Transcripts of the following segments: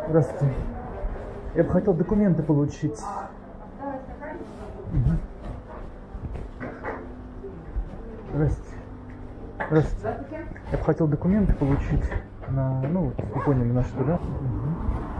Здравствуйте. Я бы хотел документы получить. Угу. Здравствуйте. Здравствуйте. Я бы хотел документы получить на, ну, вот, вы поняли, на что, да? Угу.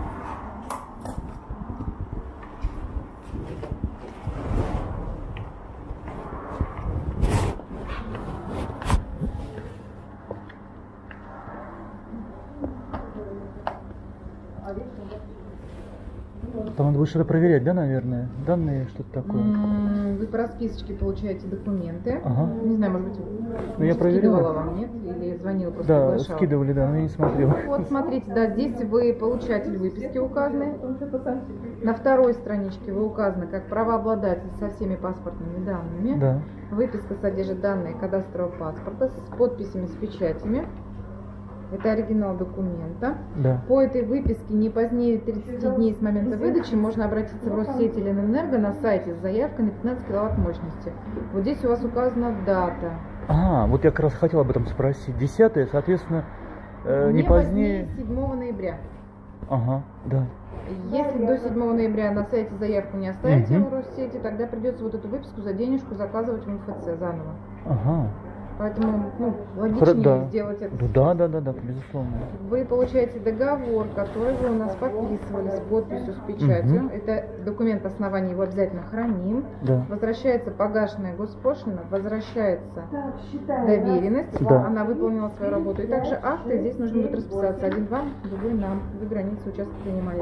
Там надо будет что-то проверять, да, наверное? Данные, что-то такое. Вы по расписочке получаете документы. Ага. Не знаю, может быть, я скидывала вам, нет? Или звонила, просто да, приглашала? скидывали, да, но я не смотрел. Вот, смотрите, да, здесь вы получатель выписки указаны. На второй страничке вы указаны как правообладатель со всеми паспортными данными. Да. Выписка содержит данные кадастрового паспорта с подписями, с печатями. Это оригинал документа. Да. По этой выписке не позднее 30 дней с момента выдачи можно обратиться в Россеть или Энерго на сайте с заявкой на 15 киловатт мощности. Вот здесь у вас указана дата. Вот я как раз хотел об этом спросить. 10-е, соответственно, не позднее 7 ноября. Ага, да. Если до 7 ноября на сайте заявку не оставите в Россети, тогда придется вот эту выписку за денежку заказывать в МФЦ заново. Ага. Поэтому, логичнее сделать это. Да, безусловно. Вы получаете договор, который вы у нас подписывали с подписью, с печатью. Это документ основания, его обязательно храним. Да. Возвращается погашенная госпошлина, возвращается доверенность, да. Она выполнила свою работу. И также акты, здесь нужно будет расписаться. Один вам, другой нам. Вы границы участка принимаете.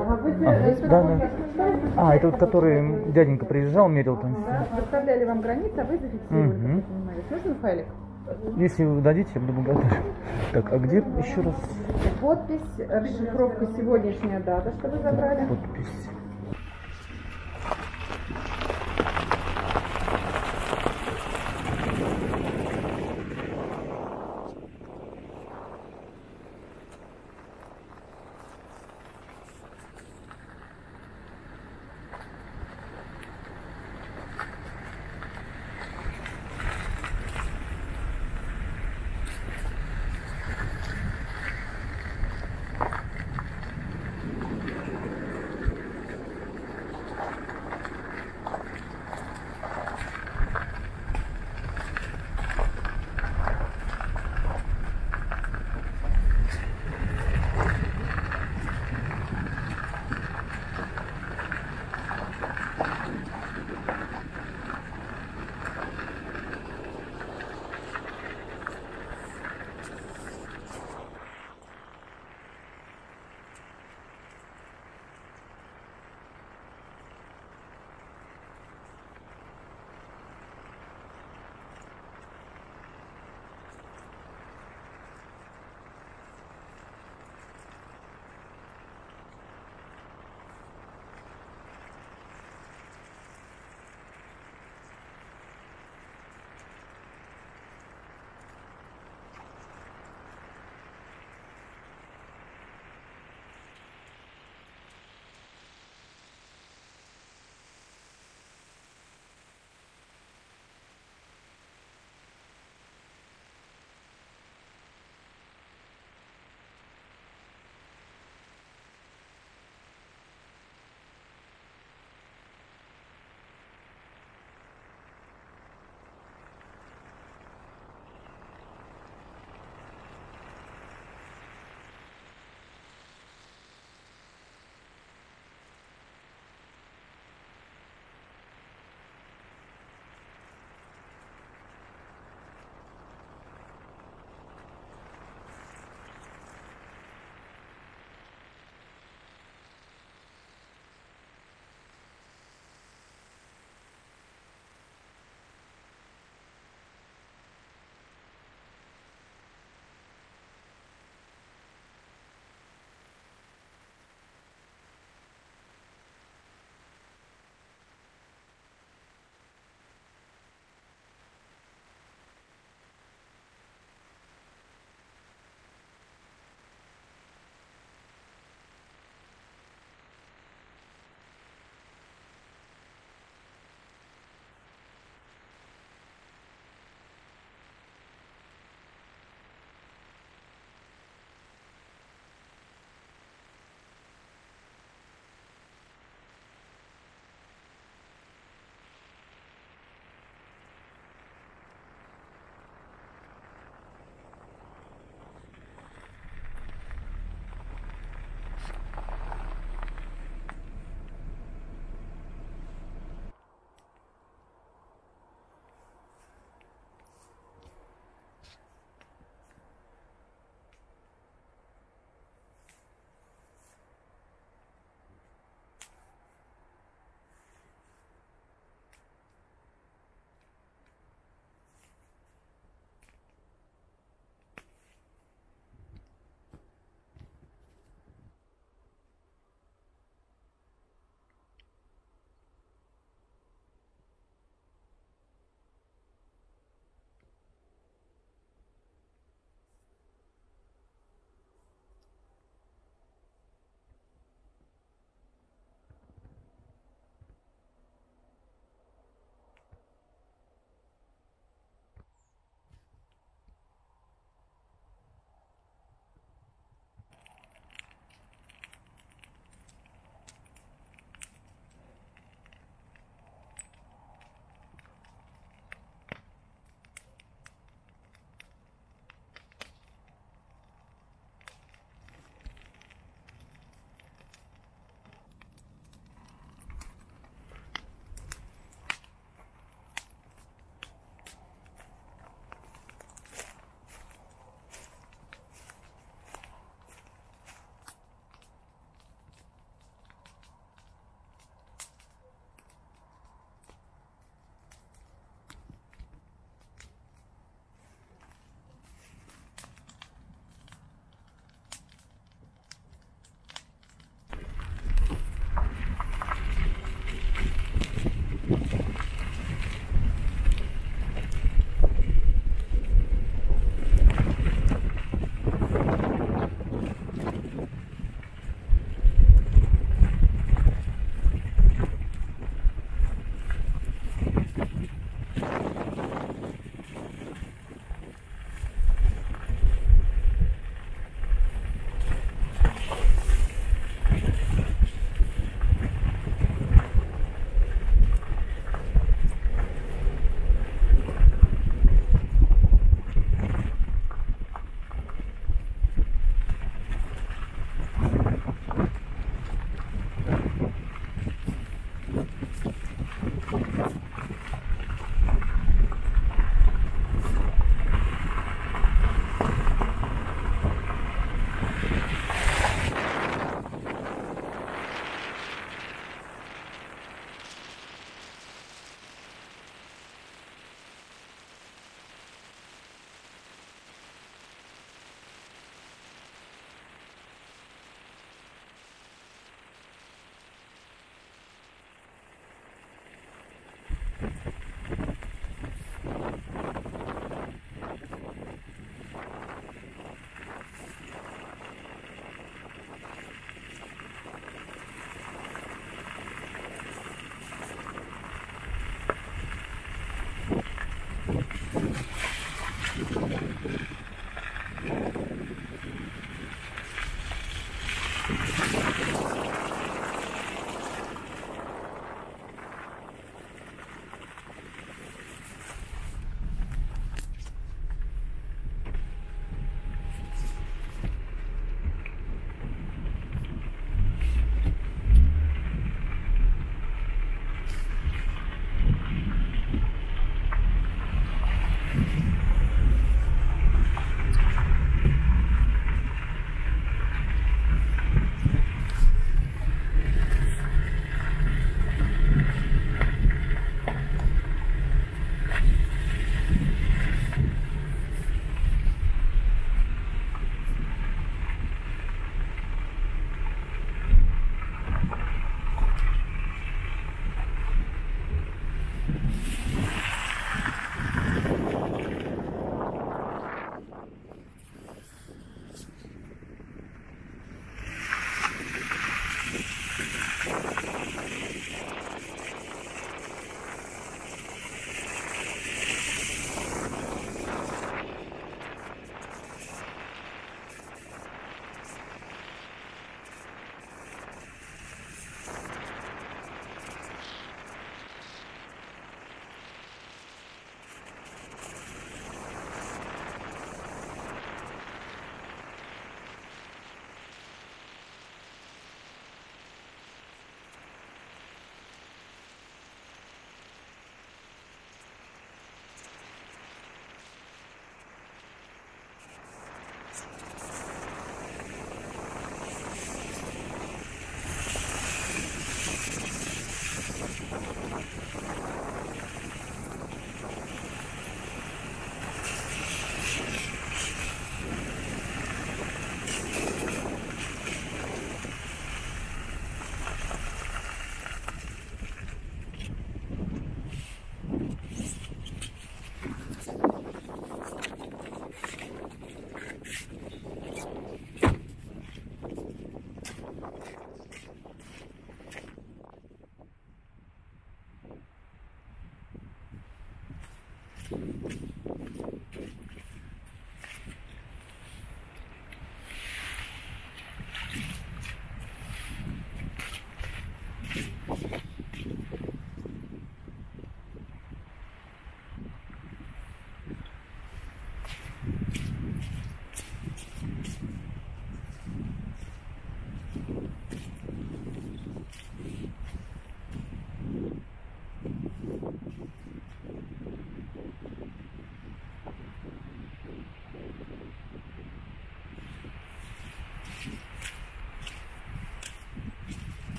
Это вот который дяденька приезжал, мерил там все. Выставляли вам границы, а вы зафиксировали, как вы понимаете. Нужен файлик? Если вы дадите, я буду благодарен. Так, а где еще раз? Подпись, расшифровка, сегодняшняя дата, что вы забрали. Подпись.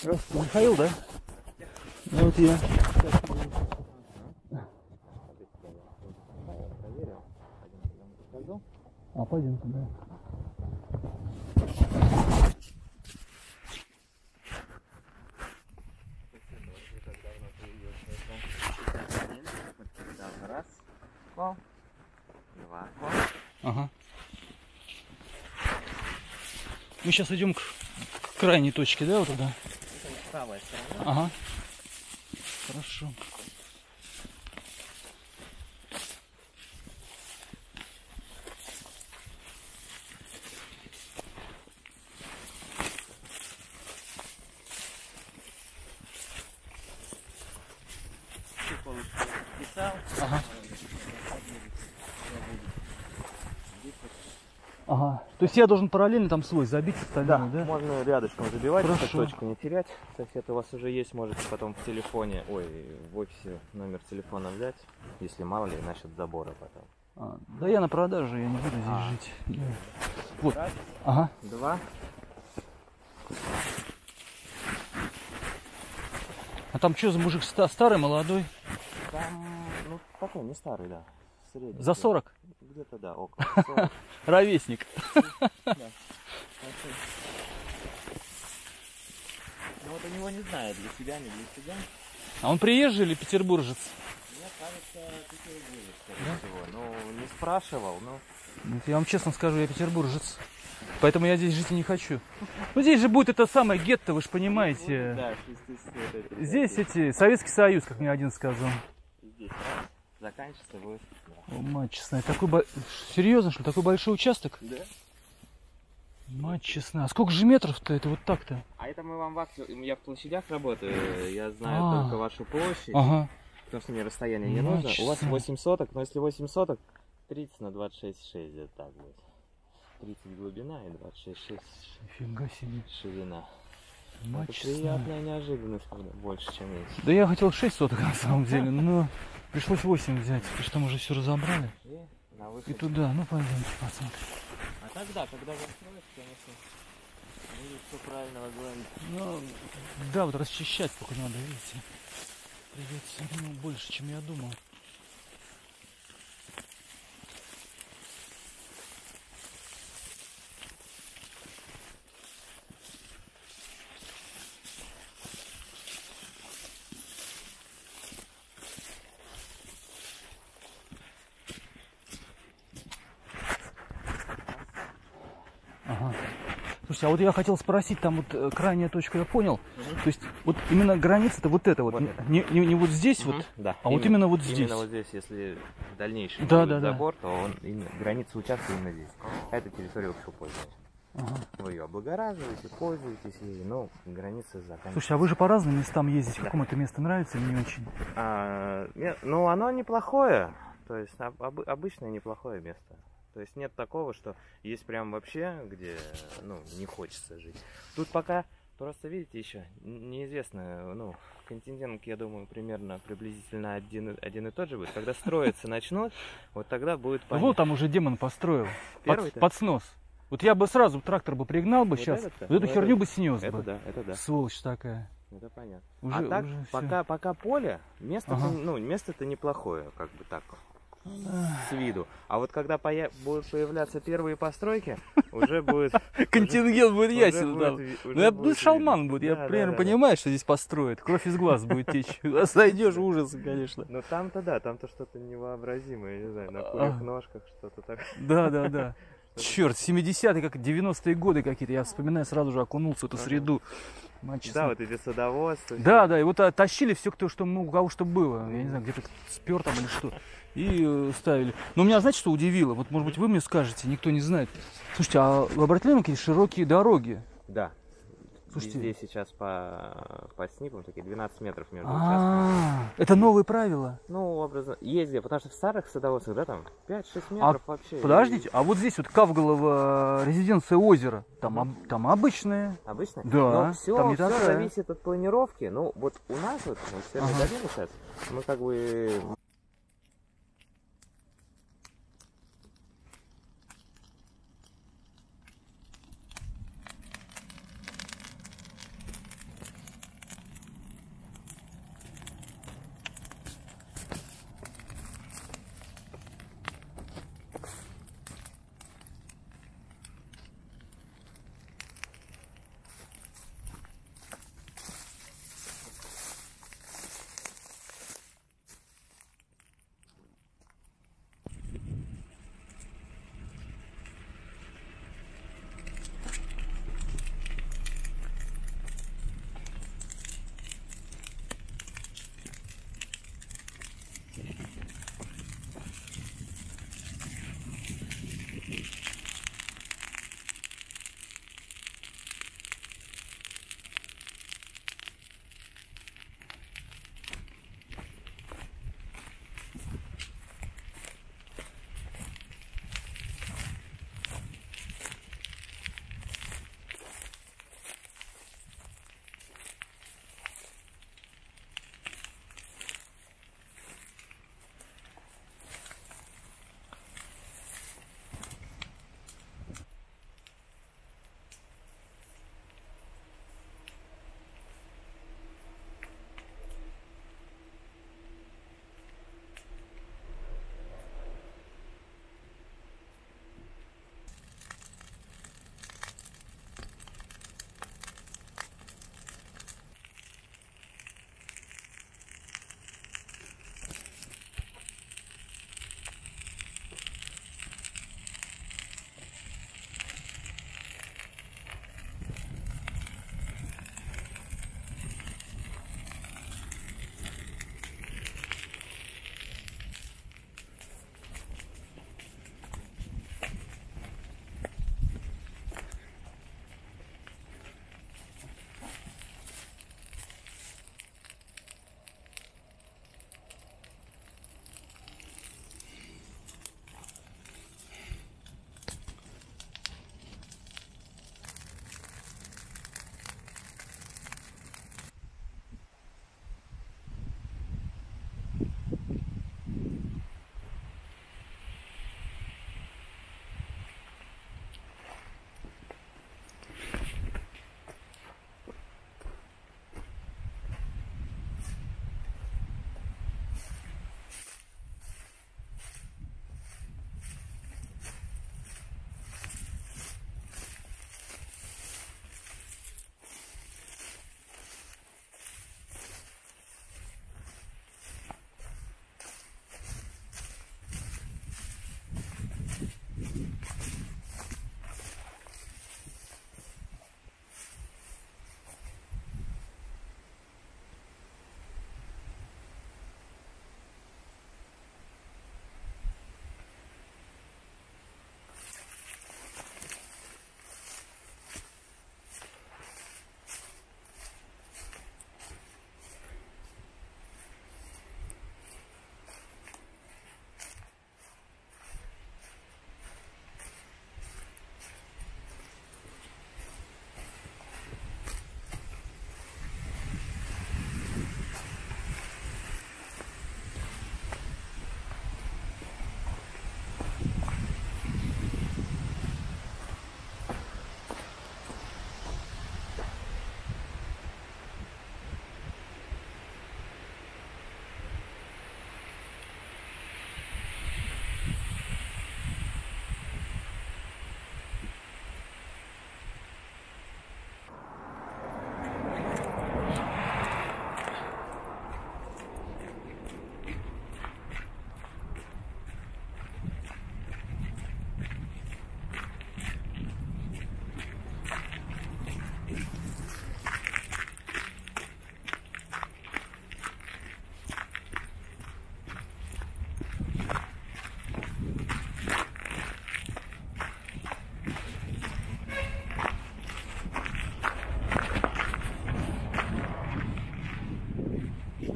Здравствуйте, Михаил, да? Ну, вот я. А, пойдемте, да. Раз, два. Ага. Мы сейчас идем к крайней точке, да, вот туда? Правая сторона. Ага. Хорошо. Ага. Ага. То есть я должен параллельно там свой забить остальное, да? Можно рядышком забивать, Хорошо. чтобы точку не терять. Сосед у вас уже есть, можете потом в телефоне, в офисе номер телефона взять, если мало ли насчет забора потом. Да я на продаже, я не буду здесь жить. Да. Вот. Раз, Ага. два. А там что за мужик, старый, молодой? Там, ну, такой, не старый, да. Средний. За 40? Где-то, да, около 40. Ровесник. Да. Ну вот у него не знаю, для себя, не для себя. А он приезжий или петербуржец? Мне кажется, петербуржец, скорее всего. Ну, не спрашивал, но... Вот я вам честно скажу, я петербуржец. Поэтому я здесь жить и не хочу. Ну здесь же будет это самое гетто, вы же понимаете. Да, Здесь эти Советский Союз, как мне один сказал. Здесь заканчивается будет. Да. О, мать честная, такой серьезно, что ли, такой большой участок? Да. Мать честная, а сколько же метров-то это вот так-то? А это мы вам в акции, я в площадях работаю, я знаю только вашу площадь. Ага. Потому что мне расстояние не нужно. У вас 8 соток, но если 8 соток, 30 на 26,6 где-то так будет. 30 глубина и 26,6 Нифига себе. ширина. Мать Это честная. приятная неожиданность, правда, больше, чем меньше. Да я хотел 6 соток на самом деле, но пришлось 8 взять, потому что там уже все разобрали. И на выход. И туда, ну пойдемте посмотрим. А тогда, когда застроить, конечно, будет все правильно возглавить. Ну, да, вот расчищать только надо, видите. Придется, ну, больше, чем я думал. Ага. Слушайте, а вот я хотел спросить, там вот крайняя точка, я понял. То есть вот именно граница-то вот эта вот, это. Не вот здесь вот, Да. а вот именно вот здесь. Именно вот здесь, если в дальнейшем Да, будет да, да. забор, то он граница участка именно здесь. Это территория общего пользования. Ага. Вы ее облагораживаете, пользуетесь ей, но граница заканчивается. Слушай, а вы же по разным местам ездите, какому это место нравится или не очень? Ну, оно неплохое, то есть обычное неплохое место. То есть нет такого, что есть прям вообще, где, ну, не хочется жить. Тут пока, просто видите, еще неизвестно, ну, контингент, я думаю, примерно приблизительно один и тот же будет. Когда строиться начнут, вот тогда будет понятно. Вот там уже демон построил, Первый-то? под снос. Вот я бы сразу трактор бы пригнал бы Вот сейчас, этот-то? вот эту Ну, херню это- бы снес Это бы. да, это да. Сволочь такая. Это понятно. Уже- а так, уже всё. пока поле, место-то, Ага. ну, место-то неплохое, как бы так, с виду. А вот когда будут появляться первые постройки, уже будет... Контингент будет уже ясен. будет Да. ви- уже Ну, я будет шалман видно. будет, я Да, примерно да. понимаю, что здесь построят. Кровь из глаз будет течь. А сойдешь, ужас, конечно. Ну там-то да, там-то что-то невообразимое, не знаю, на курьих ножках что-то так. Да. Черт, 70-е, как 90-е годы какие-то. Я вспоминаю, сразу же окунулся в эту среду. Мать честная. Да, вот эти садоводства. Да, и вот тащили все, кто что, ну, у кого что было. Я не знаю, где-то спер там или что. И ставили. Но меня, знаете, что удивило? Вот, может быть, вы мне скажете, никто не знает. Слушайте, а вы обратили на какие широкие дороги? Да. Слушайте. Везде сейчас по снипам такие 12 метров между участками. Это новые правила. Ну, образно, есть где, потому что в старых садоводствах, да, там 5-6 метров вообще. Подождите, а вот здесь вот Кавголово, резиденция озера, там обычные. Обычно? Да, Но там не все такая. зависит от планировки. Ну, вот у нас, вот, в Северной долине сейчас, мы как бы...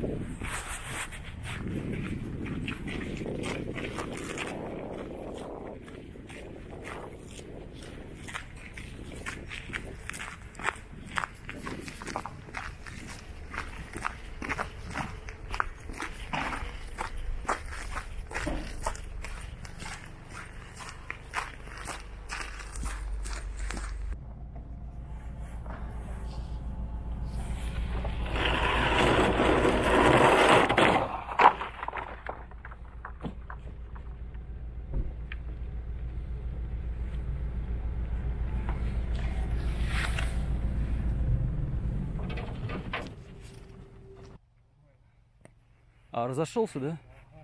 А, разошелся, да?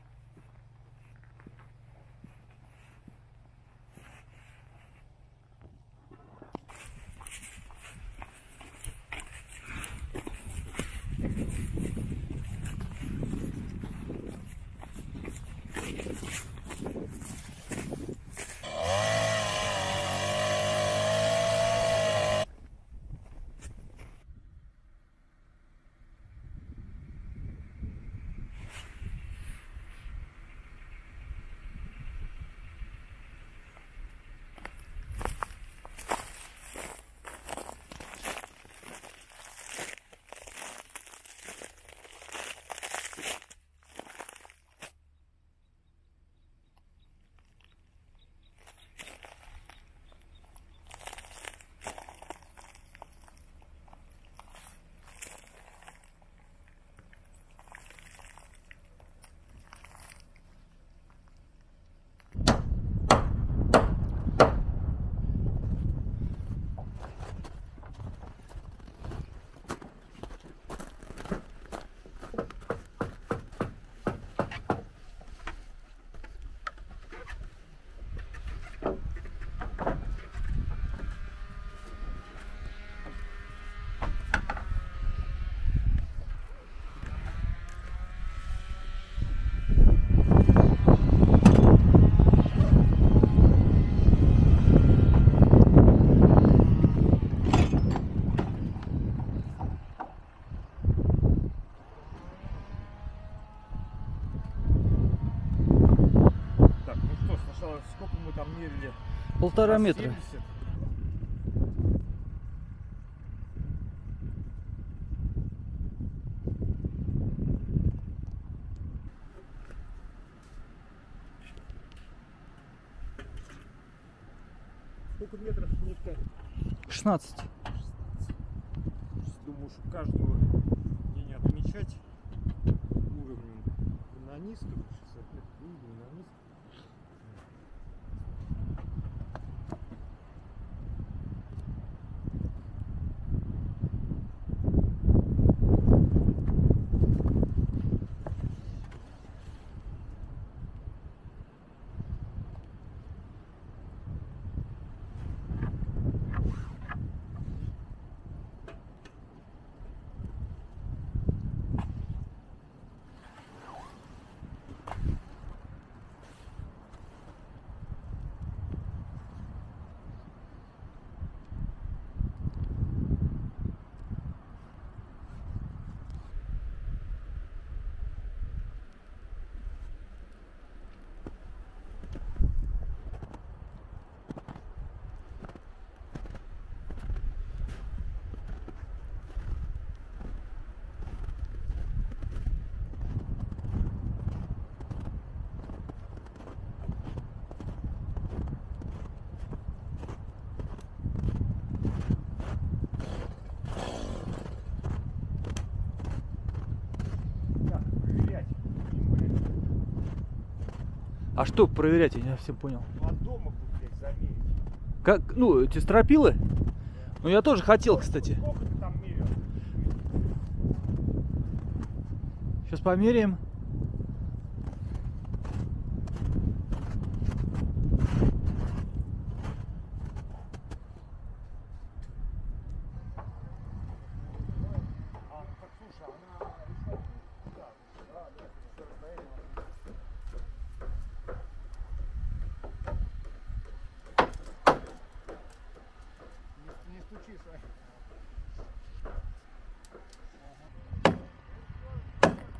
Сколько мы там мерили? 1,5 метра. 70. Сколько метров нитка? 16. Думаю, что каждую не отмечать уровнем на низком, 65 уровень на низком. А что проверять, я не совсем понял. А дома бы, блядь, замерить. Как, ну, эти стропилы? Ну, я тоже хотел, кстати. Сколько ты там мерил? Сейчас померяем. Не стучи, Сань.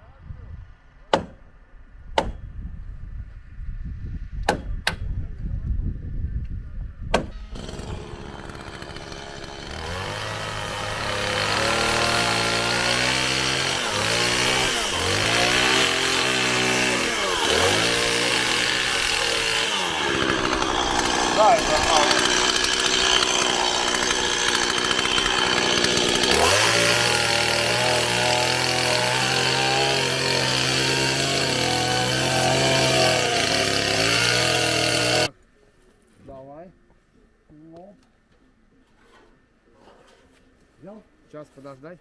Сейчас подождать.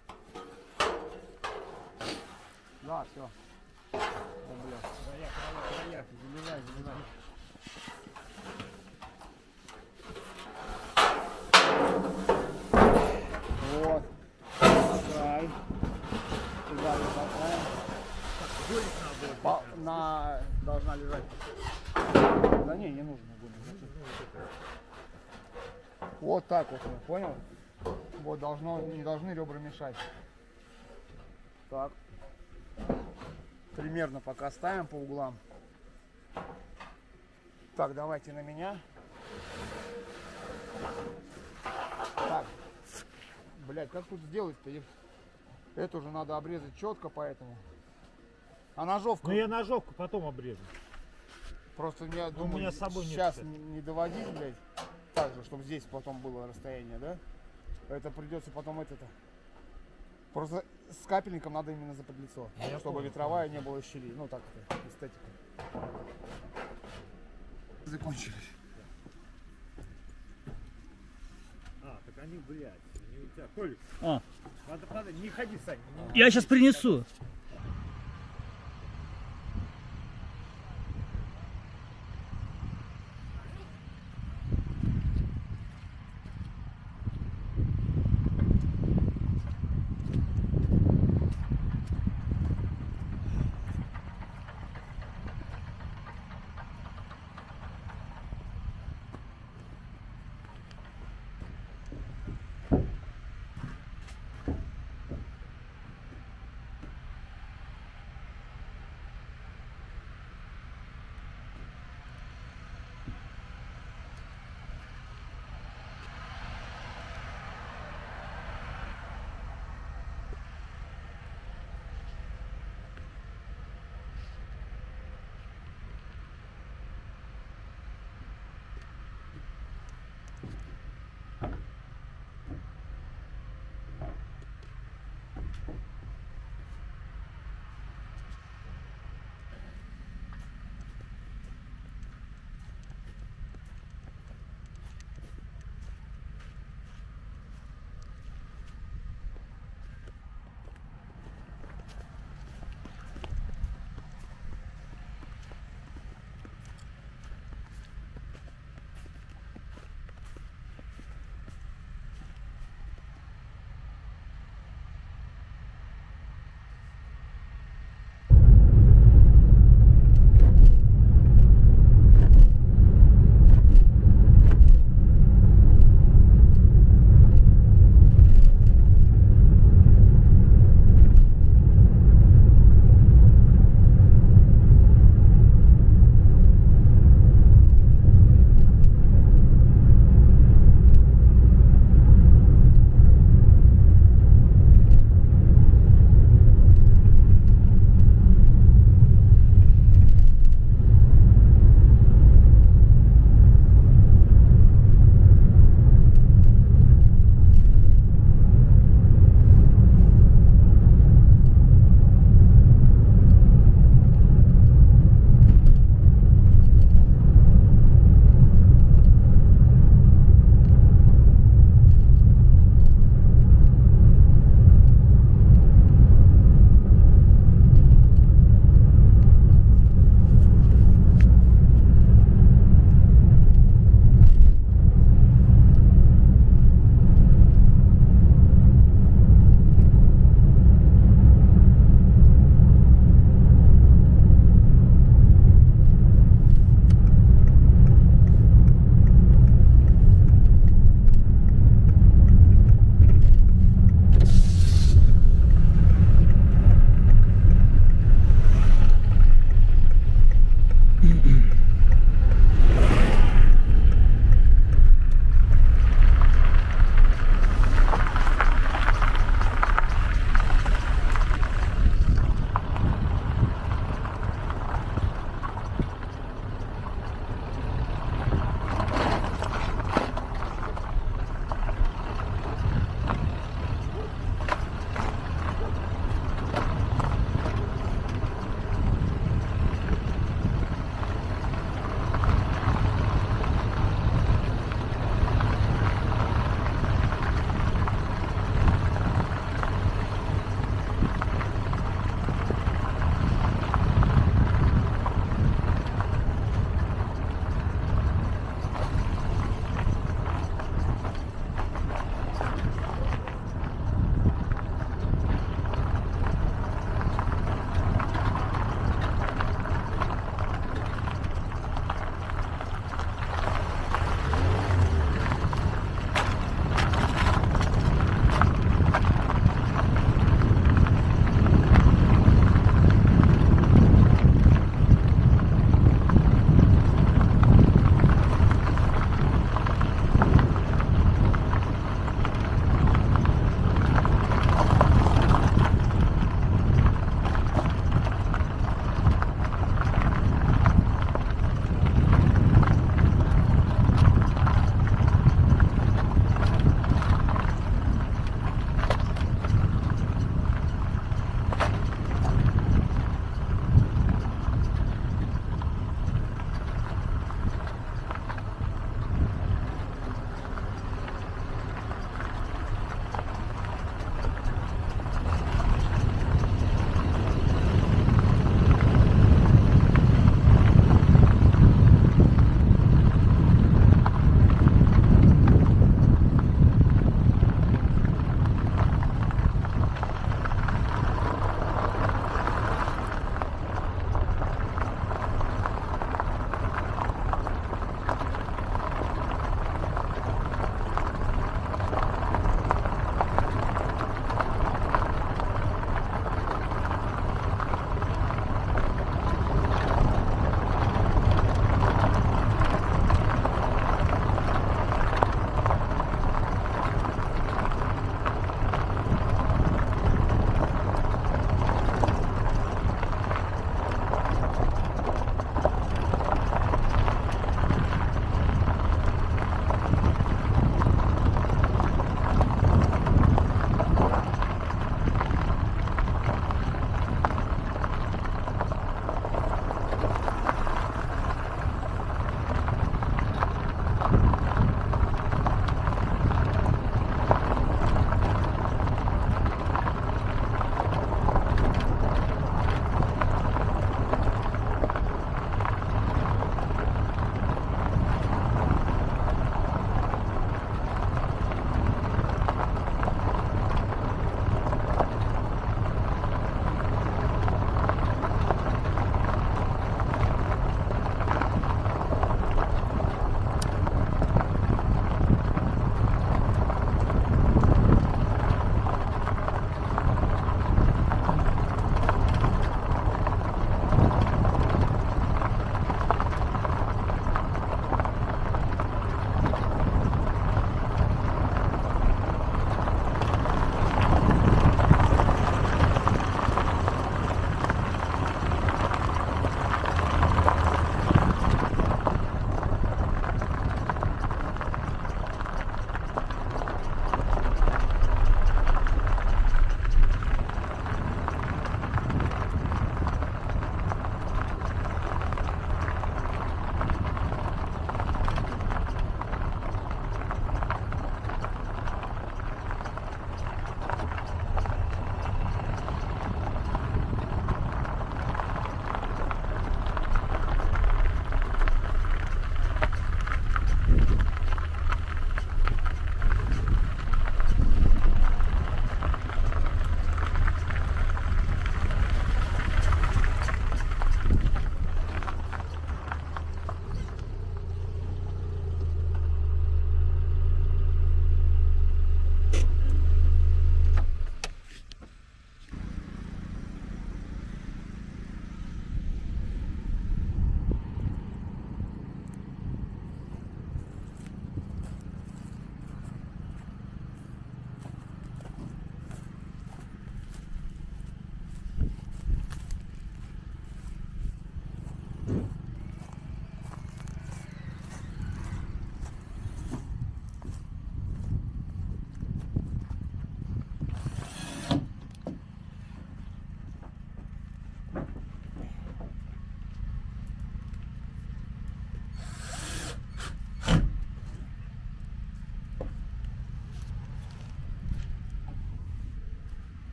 Да, все. О, бля. Проехали, залезай. Вот. Дай. Туда лежать. Должна лежать. Да не нужно. Вот так вот, понял? Вот не должны ребра мешать. Так. Примерно пока ставим по углам. Так, давайте на меня. Так. Блять, как тут сделать-то? Это уже надо обрезать четко, поэтому. А ножовка? Ну я ножовку потом обрежу. Просто я думаю, у меня с собой сейчас нет, не доводить, блядь. Так же, чтобы здесь потом было расстояние, да? Это придется потом это-то. Просто с капельником надо именно за подлицо, чтобы ветровая не было щели. Ну так это, эстетика. Закончились. Так они, блядь, не у тебя. Толик, надо, не ходи, Сань. Я сейчас принесу.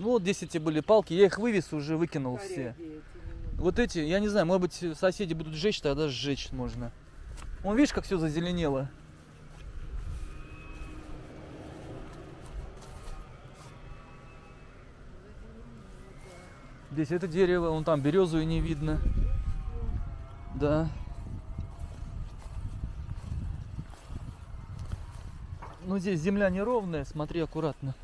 Ну вот здесь эти были палки, я их вывез уже, выкинул все. Вот эти, я не знаю, может быть соседи будут сжечь, тогда сжечь можно. Вон, видишь, как все зазеленело. Здесь это дерево, вон там березу и не видно. Да. Ну здесь земля неровная, смотри аккуратно.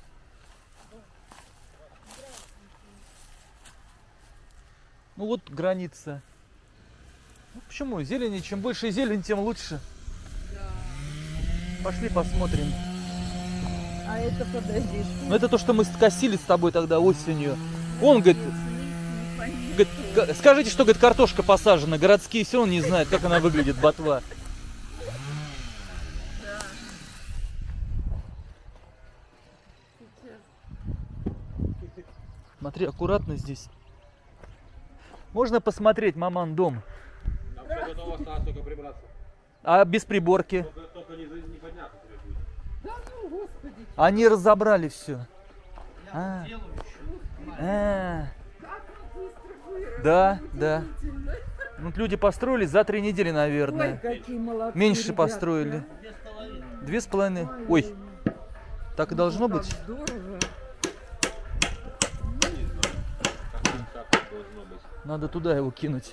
Ну вот граница. Ну, почему? Зелени, чем больше зелень, тем лучше. Пошли посмотрим. А это подожди. Ну это то, что мы скосили с тобой тогда осенью. Он говорит, скажите, что, говорит, картошка посажена. Городские все равно не знают, как она выглядит, ботва. Смотри, аккуратно здесь. Можно посмотреть, маман, дом? Там все готово, осталось только прибраться. А без приборки? Только не подняться требует. Да ну, господи. Они разобрали все. Как мы быстро выросли. Да, да. Вот люди построили за 3 недели, наверное. Ой, какие молодцы, Меньше ребятки, построили. а. 2,5. Ой, так и должно Как быть. здорово. Как должно быть. Надо туда его кинуть.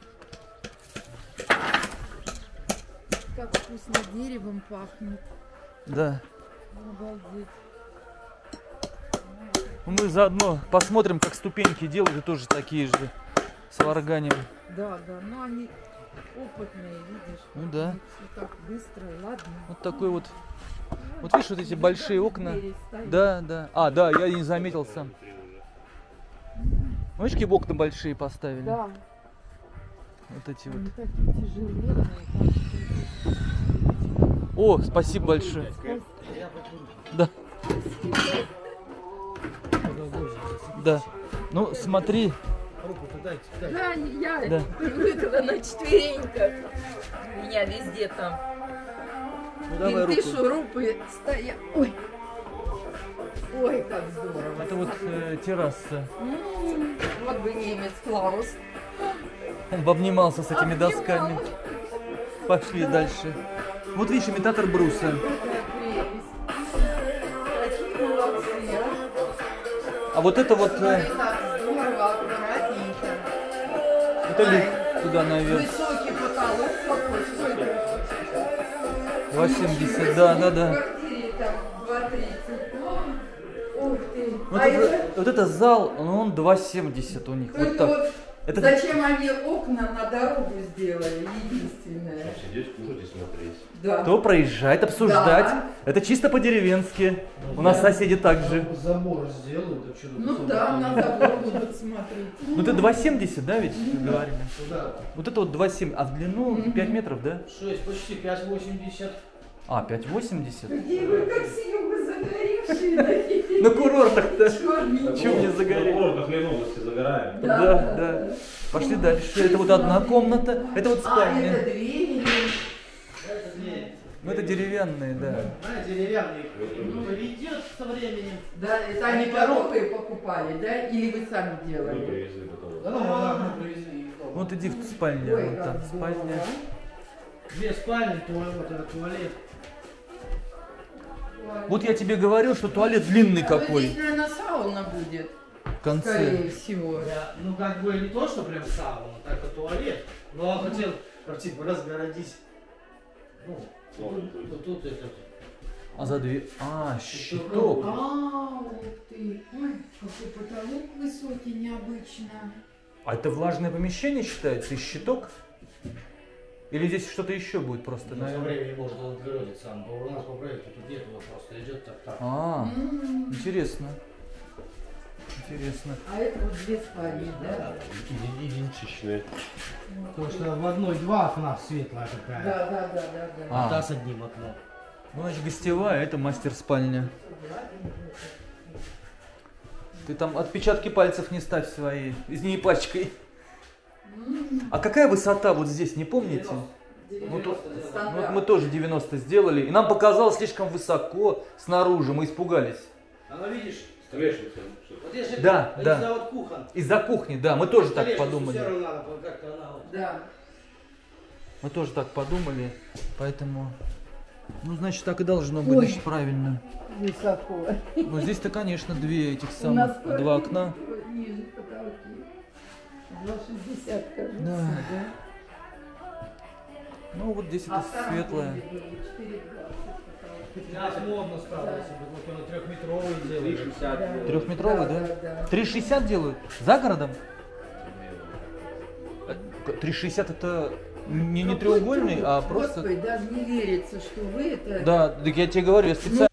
Как вкусно деревом пахнет. Да. Обалдеть. Мы заодно посмотрим, как ступеньки делают, тоже такие же. С варганем. Да, да, но они опытные, видишь. Ну да. Все так быстро, ладно. Вот такой вот. Вот видишь, вот эти большие окна. Двери стоят. Да, да. А, да, я не заметил сам. Ну, видишь, какие окна большие поставили? Да. Вот эти Они вот. такие тяжеленные. О, спасибо большое. Да. Да. Ну, смотри. Да, я Да. привыкла на четвереньках. У меня везде там. Ну, давай Винты, руку. шурупы стоят. Ой. Ой, как здорово. Это вот терраса. Вот бы немец Клаус. Он бы обнимался с этими досками. Пошли дальше. Вот видишь, имитатор бруса. Какая прелесть. Какие молодцы, а? А вот это вот... Смотри, так здорово, аккуратненько. это люк туда наверх. Высокий потолок какой, сколько? 80, да, да, В да. квартире там 2,30. Ух ты. Вот, А вот это зал, он 2,70 у них. Вот это так. вот Это... зачем они окна на дорогу сделали, единственное. Сидеть, кушать и смотреть. Да. Кто проезжает, обсуждать. Да. Это чисто по-деревенски. У нас соседи также. Забор сделают, а что Ну да, на забор будут смотреть. Ну это 2,70, да, ведь говорили? Да. Вот это вот 2,7, а в длину 5 метров, да? 6, почти 5,80. А, 5,80? Какие вы как с юга загоревшие такие. На курортах-то. Черненькие. Чего мне загореть? На хреновости загораем. Да, да. Пошли дальше. Это вот одна комната, это вот А, спальня. это двери. Это не... Ну это деревянные, да. А, деревянный. Поведет со временем. Да, это они коробы покупали, да? Или вы сами Мы делали? привезли готово. Да ну, мы привезли их дома. Вот иди в спальню, Ой, вот там как спальня. здорово. Две спальни, туалет, вот это туалет. Вот я тебе говорил, что туалет длинный Ну, какой. здесь, наверное, сауна будет, В конце. скорее всего. Я, ну как бы не то, что прям сауна, так и туалет. Но я хотел типа разгородить. Ну, тут этот. А за дверь. А, щиток. А, ух ты. Ой, какой потолок высокий, необычно. А это влажное помещение считается и щиток? Или здесь что-то еще будет просто? Но со Наверное? временем может он отгородить сам. У нас по проекту тут нет, вот просто идет так. А, М. интересно. Интересно. А это вот две спальни, да? Идентичные. Потому что в одной два окна светлая такая. Да, да, да, да, да. А. Та с одним окном. Ну, значит, гостевая, а это мастер-спальня. Ты там отпечатки пальцев не ставь свои, не пачкай. А какая высота вот здесь, не помните? Вот, вот мы тоже 90 сделали, и нам показалось слишком высоко снаружи, мы испугались. Она, видишь, Лестница. Вот если Да, да. из-за вот кухон. Из-за кухни, да, мы тоже так Лестницу подумали. всё равно надо было как-то она вот. Да. Мы тоже так подумали, поэтому... Ну, значит, так и должно быть, Ой. значит, правильно. Высоко. Ну, здесь-то, конечно, две этих У нас самых, два окна. ниже потолки. 2,60, кажется, Да. да? Ну, вот здесь это светлое. 4,20 Сейчас модно стало, если бы вот он трехметровый делаешь. 3-метровый, да? Да. 3,60 делают? За городом? 3,60 это не треугольный, а просто... Господи, даже не верится, что вы это... Да, так я тебе говорю, я специально...